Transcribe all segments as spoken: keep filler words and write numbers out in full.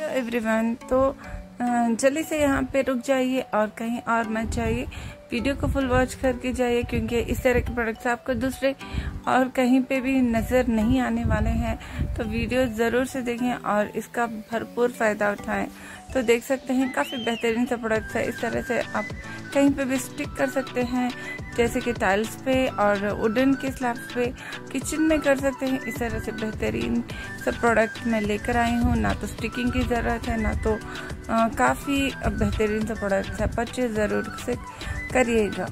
Everyone, तो जल्दी से यहाँ पे रुक जाइए और कहीं और मत जाइए। वीडियो को फुल वॉच करके जाइए, क्योंकि इस तरह के प्रोडक्ट्स आपको दूसरे और कहीं पे भी नज़र नहीं आने वाले हैं। तो वीडियो ज़रूर से देखें और इसका भरपूर फ़ायदा उठाएं। तो देख सकते हैं काफ़ी बेहतरीन सा प्रोडक्ट्स है। इस तरह से आप कहीं पे भी स्टिक कर सकते हैं, जैसे कि टाइल्स पे और वुडन के स्लैब्स पे, किचन में कर सकते हैं। इस तरह से बेहतरीन सब प्रोडक्ट मैं लेकर आई हूँ। ना तो स्टिकिंग की ज़रूरत है, ना तो काफ़ी बेहतरीन सा प्रोडक्ट्स है। परचेज ज़रूर से करिएगा।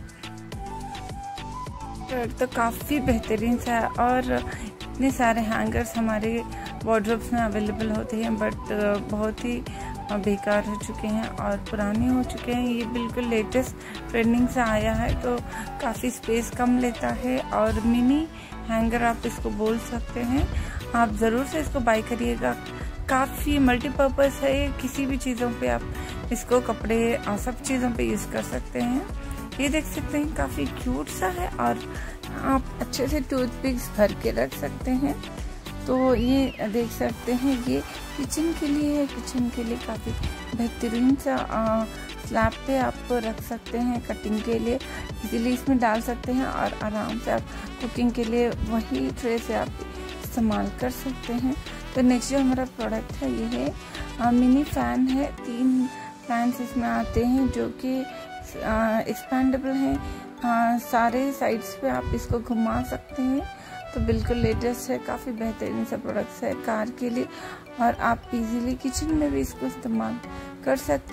तो काफ़ी बेहतरीन सा है और इतने सारे हैंगर्स हमारे वार्डरोब्स में अवेलेबल होते हैं, बट बहुत ही बेकार हो चुके हैं और पुराने हो चुके हैं। ये बिल्कुल लेटेस्ट ट्रेंडिंग से आया है, तो काफ़ी स्पेस कम लेता है और मिनी हैंगर आप इसको बोल सकते हैं। आप ज़रूर से इसको बाय करिएगा। काफ़ी मल्टीपर्पज़ है, किसी भी चीज़ों पे आप इसको कपड़े और सब चीज़ों पे यूज़ कर सकते हैं। ये देख सकते हैं काफ़ी क्यूट सा है और आप अच्छे से टूथपिक्स भर के रख सकते हैं। तो ये देख सकते हैं ये किचन के लिए है। किचन के लिए काफ़ी बेहतरीन सा स्लैब पे आप रख सकते हैं कटिंग के लिए, इजीली इसमें डाल सकते हैं और आराम से आप कुकिंग के लिए वही ट्रे से आप इस्तेमाल कर सकते हैं। तो नेक्स्ट जो हमारा प्रोडक्ट है ये है आ, मिनी फ़ैन है। तीन फैंस इसमें आते हैं जो कि एक्सपेंडेबल हैं। सारे साइड्स पे आप इसको घुमा सकते हैं। तो बिल्कुल लेटेस्ट है, काफ़ी बेहतरीन सा प्रोडक्ट्स है कार के लिए और आप इजीली किचन में भी इसको इस्तेमाल कर सकते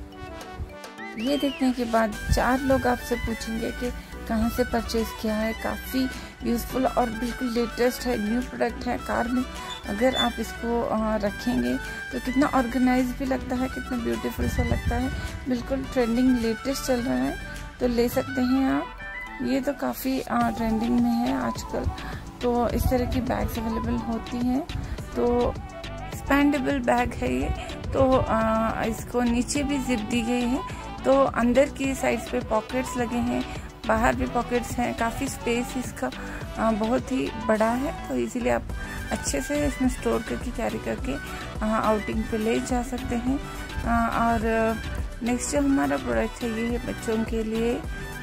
हैं। ये देखने के बाद चार लोग आपसे पूछेंगे कि कहाँ से परचेज किया है। काफ़ी यूज़फुल और बिल्कुल लेटेस्ट है, न्यू प्रोडक्ट है। कार में अगर आप इसको रखेंगे तो कितना ऑर्गेनाइज भी लगता है, कितना ब्यूटीफुल सा लगता है। बिल्कुल ट्रेंडिंग लेटेस्ट चल रहा है, तो ले सकते हैं आप। ये तो काफ़ी ट्रेंडिंग में है आजकल। तो इस तरह की बैग्स अवेलेबल होती हैं। तो एक्सपेंडेबल बैग है ये। तो आ, इसको नीचे भी जिप दी गई है, तो अंदर की साइड्स पे पॉकेट्स लगे हैं, बाहर भी पॉकेट्स हैं। काफ़ी स्पेस इसका आ, बहुत ही बड़ा है, तो इजीली आप अच्छे से इसमें स्टोर करके कैरी करके आउटिंग पे ले जा सकते हैं। आ, और नेक्स्ट जो हमारा प्रोडक्ट है ये है बच्चों के लिए।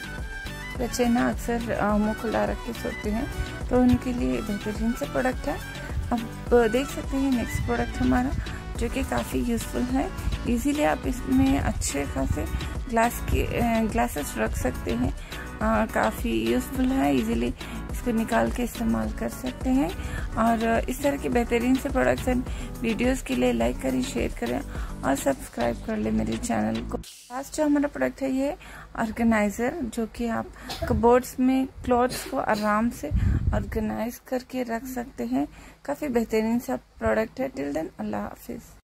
बच्चे ना अक्सर मुँह खुला रख के सोते हैं, तो उनके लिए बेहतरीन से प्रोडक्ट है। अब देख सकते हैं नेक्स्ट प्रोडक्ट हमारा, जो कि काफ़ी यूज़फुल है। इजीली आप इसमें अच्छे खासे ग्लास के ग्लासेस रख सकते हैं। काफ़ी यूज़फुल है, इजीली इसको निकाल के इस्तेमाल कर सकते हैं। और इस तरह के बेहतरीन से प्रोडक्ट्स एंड वीडियोस के लिए लाइक करें, शेयर करें और सब्सक्राइब कर लें मेरे चैनल को। लास्ट जो हमारा प्रोडक्ट है ये ऑर्गेनाइज़र, जो कि आप कबोर्ड्स में क्लॉथ्स को आराम से ऑर्गेनाइज करके रख सकते हैं। काफ़ी बेहतरीन सा प्रोडक्ट है। टिल देन अल्लाह हाफिज़।